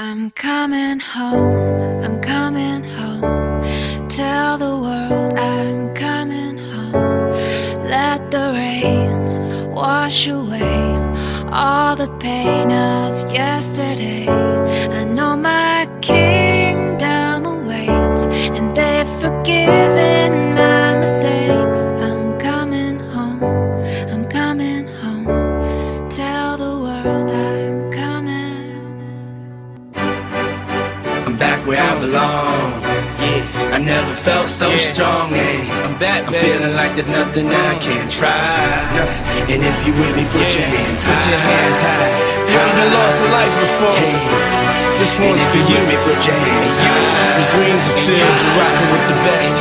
I'm coming home, I'm coming home. Tell the world I'm coming home. Let the rain wash away all the pain of yesterday. I know my kingdom awaits, and they've forgiven my mistakes. I'm coming home, I'm coming home. Tell the world I'm coming. I'm back where I belong. Yeah, I never felt so strong. Yeah, I'm back, I'm feeling like there's nothing I can't try. And if you with me, put your hands high. Put your hands high. You ever lost a life before? This one's for you. Put your hands high. The dreams are filled, you're rocking with the best.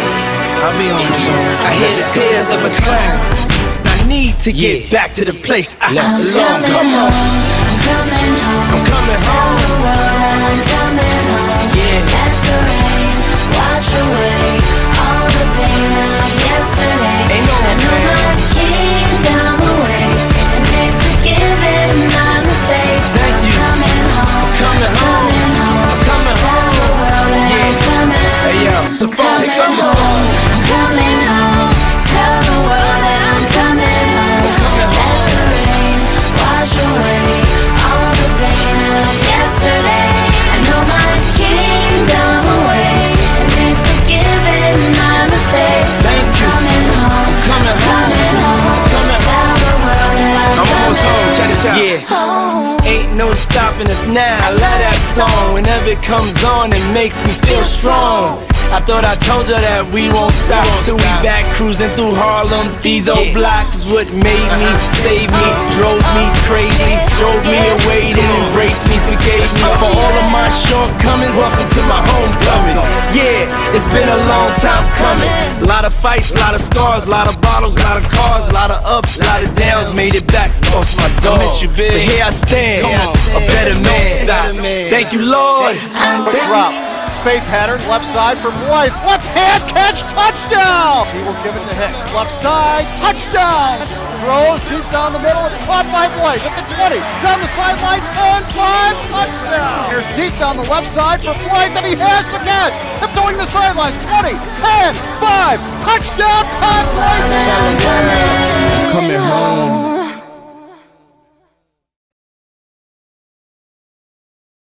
I'll be on the song. I hear the tears of a clown. I need to get back to the place I belong. Come on. I'm coming home. I'm coming home. Tell the world I'm coming home. Let the rain wash away all the pain of yesterday. Ain't no I know my kingdom awaits, and they've forgiven my mistakes. Thank you. I'm coming home. Coming home. I'm coming Tell home. the world that I'm coming. Hey yo, the phone Coming coming home. home. I'm coming home. Tell the world that I'm coming home. Let the rain wash away all the pain of yesterday. I know my kingdom awaits, and they've forgiven my mistakes. Thank you. Coming home. Coming home. Coming home. Coming Tell the world that I'm I'm almost home. coming Check this out. Yeah. home. Ain't no stopping us now. I love that song. Whenever it comes on, it makes me feel strong. I thought I told you that we won't stop till we back cruising through Harlem. These old blocks is what made me, saved me, drove me crazy, drove me away, then embraced me, forgave me for all of my shortcomings. Welcome to my homecoming. Yeah, it's been a long time coming. A lot of fights, a lot of scars, a lot of bottles, a lot of cars, a lot of ups, a lot of downs. Made it back, lost my dog. I miss you, big. But here I stand, a better man. Thank you, Lord. Quick drop. Fade pattern, left side for Blythe. Left hand catch, touchdown! He will give it to Hicks. Left side, touchdown! Throws deep down the middle. It's caught by Blythe at the 20. Down the sideline, 10-5, touchdown! Here's deep down the left side for Blythe, and he has the catch. Tiptoeing the sidelines, 20, 10, 5, touchdown, Todd Blythe! Coming home.